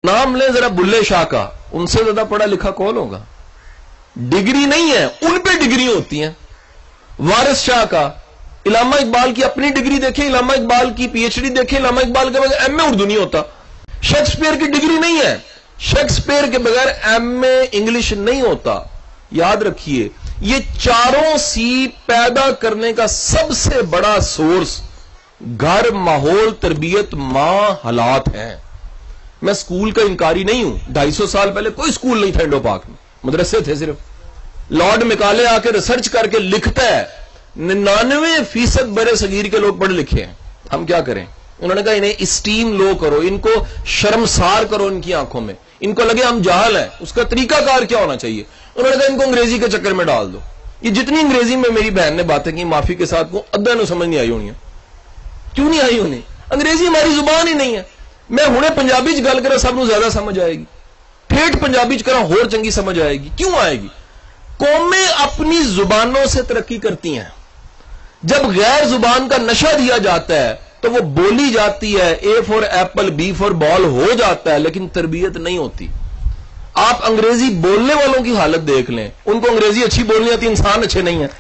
नाम लें जरा बुल्ले शाह का, उनसे ज्यादा पढ़ा लिखा कौन होगा? डिग्री नहीं है, उन पे डिग्री होती है। वारिस शाह का, इलामा इकबाल की अपनी डिग्री देखें, इलामा इकबाल की पीएचडी देखें, इलामा इकबाल के बगैर एमए उर्दू नहीं होता। शेक्सपियर की डिग्री नहीं है, शेक्सपियर के बगैर एमए इंग्लिश नहीं होता। याद रखिए, ये चारों सी पैदा करने का सबसे बड़ा सोर्स घर, माहौल, तरबियत, मां, हालात हैं। मैं स्कूल का इंकारी नहीं हूं। 250 साल पहले कोई स्कूल नहीं था इंडो पाक में, मदरसे थे सिर्फ। लॉर्ड मैकाले आके रिसर्च करके लिखता है 99% बड़े सगीर के लोग पढ़े लिखे हैं। हम क्या करें? उन्होंने कहा इन्हें स्टीम लो करो, इनको शर्मसार करो इनकी आंखों में, इनको लगे हम जाहल हैं। उसका तरीकाकार क्या होना चाहिए? उन्होंने कहा इनको अंग्रेजी के चक्कर में डाल दो। ये जितनी अंग्रेजी में मेरी बहन ने बातें की, माफी के साथ, वो अद्धा नु समझ नहीं आई होनी है। क्यों नहीं आई उन्हें? अंग्रेजी हमारी जुबान ही नहीं है। मैं हुणे पंजाबी च गल करा सब नूं ज्यादा समझ आएगी, ठेठ पंजाबी च करा होर चंगी समझ आएगी। क्यों आएगी? कौमें अपनी जुबानों से तरक्की करती हैं। जब गैर जुबान का नशा दिया जाता है तो वो बोली जाती है, A for apple, B for ball हो जाता है, लेकिन तरबियत नहीं होती। आप अंग्रेजी बोलने वालों की हालत देख लें, उनको अंग्रेजी अच्छी बोलनी आती, इंसान अच्छे नहीं है।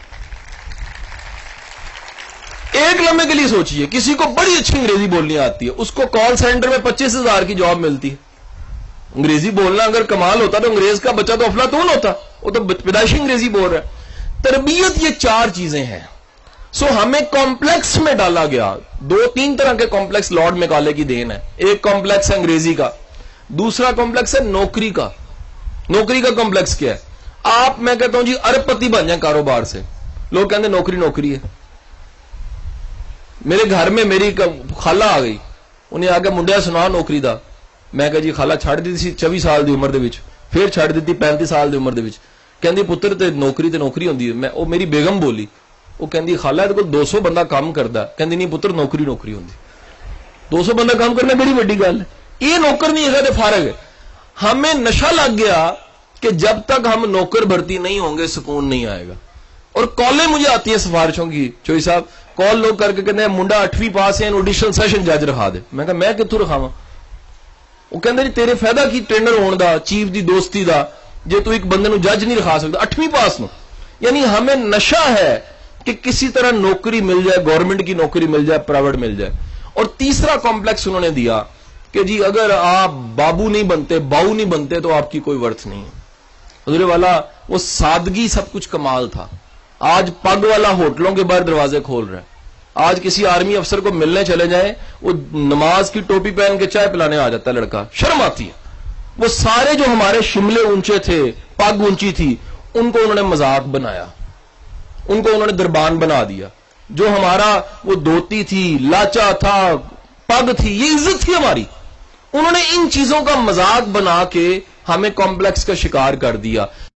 एक लम्हे के लिए सोचिए, किसी को बड़ी अच्छी अंग्रेजी बोलनी आती है, उसको कॉल सेंटर में 25,000 की जॉब मिलती है। अंग्रेजी बोलना अगर कमाल होता तो अंग्रेज का बच्चा तो अफलातून होता, वो तो पैदाइशी अंग्रेजी बोल रहा है। तरबियत, ये चार चीजें हैं। सो हमें कॉम्प्लेक्स में डाला गया। 2-3 तरह के कॉम्प्लेक्स लॉर्ड मैकाले की देन है। एक कॉम्प्लेक्स है अंग्रेजी का, दूसरा कॉम्प्लेक्स है नौकरी का। नौकरी का कॉम्प्लेक्स क्या है? आप, मैं कहता हूं जी, अरबपति बन जाए कारोबार से, लोग कहते नौकरी नौकरी है। मेरे घर में मेरी खाला आ गई, उन्हें आके मुंडिया सुना नौकरी दा। मैं कहा जी खाला छड़ दी सी 24 साल की उम्र दे विच, फिर छड़ दी 35 साल की उम्र दे विच। कहंदी पुत्र ते नौकरी होंदी है। मैं वो मेरी बेगम बोली, वो कहंदी खाला इहदे कोल 200 बंदा काम करदा। कहंदी नहीं पुत्र, नौकरी होंदी। 200 बंदा काम करना बड़ी बड़ी गल है। ये नौकर नहीं है, फारग है। हमें नशा लग गया कि जब तक हम नौकर भर्ती नहीं होंगे सुकून नहीं आएगा। और कॉलें मुझे आती है सिफारिशों की, चोई साहब कॉल लोग करके कहते हैं मुंडा 8वीं पास है, ऑडिशन सेशन जज रखा दे। मैं कहा मैं कित्थों रखावां? वो कहते जी तेरे फायदा की ट्रेनर होने दा, चीफ दी दोस्ती दा, जे तू एक बंदे नूं जज नहीं रखा सकता 8वीं पास नूं। यानी हमें नशा है कि किसी तरह नौकरी मिल जाए, गवर्नमेंट की नौकरी मिल जाए, प्राइवेट मिल जाए। और तीसरा कॉम्प्लेक्स उन्होंने दिया कि जी अगर आप बाबू नहीं बनते, बाऊ नहीं बनते तो आपकी कोई वर्थ नहीं है। हुजूर वाला वो सादगी सब कुछ कमाल था। आज पग वाला होटलों के बाहर दरवाजे खोल रहा है। आज किसी आर्मी अफसर को मिलने चले जाए, वो नमाज की टोपी पहन के चाय पिलाने आ जाता है लड़का, शर्म आती है। वो सारे जो हमारे शिमले ऊंचे थे, पग ऊंची थी, उनको उन्होंने मजाक बनाया, उनको उन्होंने दरबान बना दिया। जो हमारा वो धोती थी, लाचा था, पग थी, ये इज्जत थी हमारी। उन्होंने इन चीजों का मजाक बना के हमें कॉम्प्लेक्स का शिकार कर दिया।